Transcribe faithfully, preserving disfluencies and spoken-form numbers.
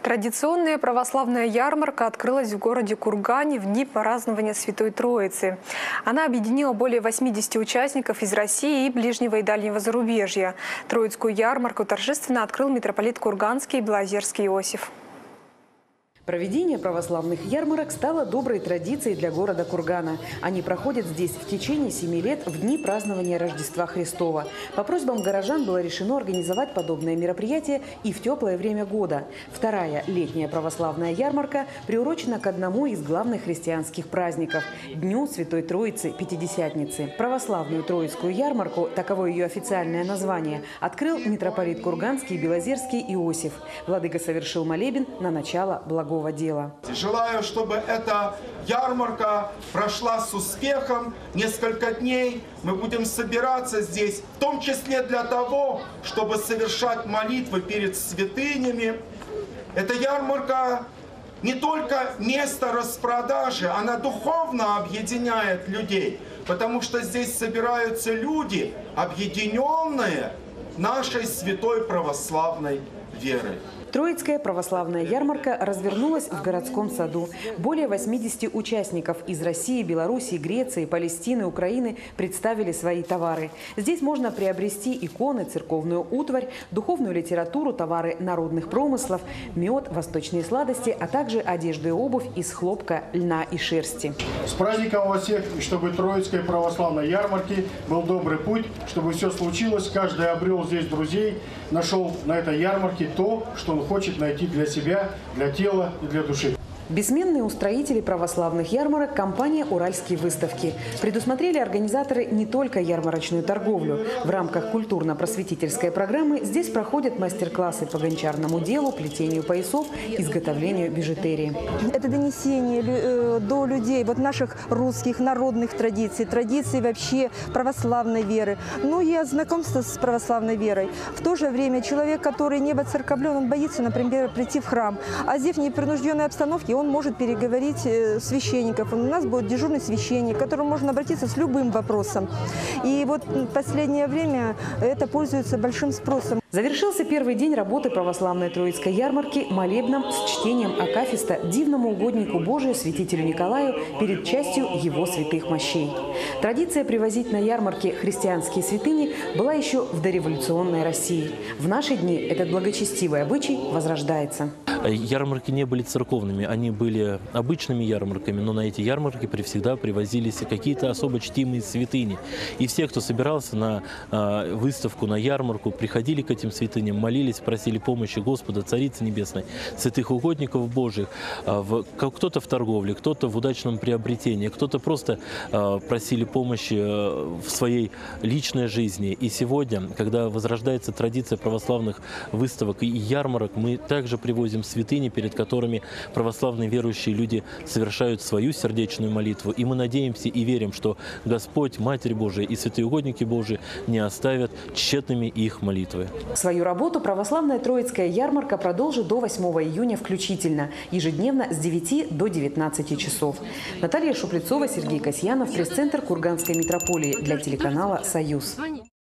Традиционная православная ярмарка открылась в городе Кургане в дни празднования Святой Троицы. Она объединила более восьмидесяти участников из России и ближнего и дальнего зарубежья. Троицкую ярмарку торжественно открыл митрополит Курганский и Белозерский Иосиф. Проведение православных ярмарок стало доброй традицией для города Кургана. Они проходят здесь в течение семи лет в дни празднования Рождества Христова. По просьбам горожан было решено организовать подобное мероприятие и в теплое время года. Вторая летняя православная ярмарка приурочена к одному из главных христианских праздников – Дню Святой Троицы Пятидесятницы. Православную Троицкую ярмарку, таково ее официальное название, открыл митрополит Курганский и Белозерский Иосиф. Владыка совершил молебен на начало благого дела. Желаю, чтобы эта ярмарка прошла с успехом. Несколько дней мы будем собираться здесь, в том числе для того, чтобы совершать молитвы перед святынями. Эта ярмарка не только место распродажи, она духовно объединяет людей, потому что здесь собираются люди, объединенные нашей святой православной верой. Троицкая православная ярмарка развернулась в городском саду. Более восьмидесяти участников из России, Белоруссии, Греции, Палестины, Украины представили свои товары. Здесь можно приобрести иконы, церковную утварь, духовную литературу, товары народных промыслов, мед, восточные сладости, а также одежду и обувь из хлопка, льна и шерсти. С праздником вас всех, и чтобы Троицкой православной ярмарки был добрый путь, чтобы все случилось, каждый обрел здесь друзей, нашел на этой ярмарке то, что он хочет найти для себя, для тела и для души. Бессменные устроители православных ярмарок – компания «Уральские выставки». Предусмотрели организаторы не только ярмарочную торговлю. В рамках культурно-просветительской программы здесь проходят мастер-классы по гончарному делу, плетению поясов, изготовлению бижутерии. Это донесение до людей вот наших русских народных традиций, традиций вообще православной веры. Ну и знакомство с православной верой. В то же время человек, который не воцерковлен, он боится, например, прийти в храм. А здесь в непринужденной обстановке он может переговорить с священником. У нас будет дежурный священник, к которому можно обратиться с любым вопросом. И вот в последнее время это пользуется большим спросом. Завершился первый день работы православной Троицкой ярмарки молебном с чтением акафиста дивному угоднику Божию святителю Николаю перед частью его святых мощей. Традиция привозить на ярмарки христианские святыни была еще в дореволюционной России. В наши дни этот благочестивый обычай возрождается. Ярмарки не были церковными, они были обычными ярмарками, но на эти ярмарки всегда привозились какие-то особо чтимые святыни. И все, кто собирался на э, выставку, на ярмарку, приходили к этим святыням, молились, просили помощи Господа, Царицы Небесной, святых угодников Божьих. Э, кто-то в торговле, кто-то в удачном приобретении, кто-то просто э, просили помощи э, в своей личной жизни. И сегодня, когда возрождается традиция православных выставок и ярмарок, мы также привозим святыни, перед которыми православные верующие люди совершают свою сердечную молитву. И мы надеемся и верим, что Господь, Матерь Божия и святые угодники Божии не оставят тщетными их молитвы. Свою работу православная Троицкая ярмарка продолжит до восьмого июня включительно, ежедневно с девяти до девятнадцати часов. Наталья Шуплецова, Сергей Касьянов, пресс-центр Курганской митрополии для телеканала «Союз».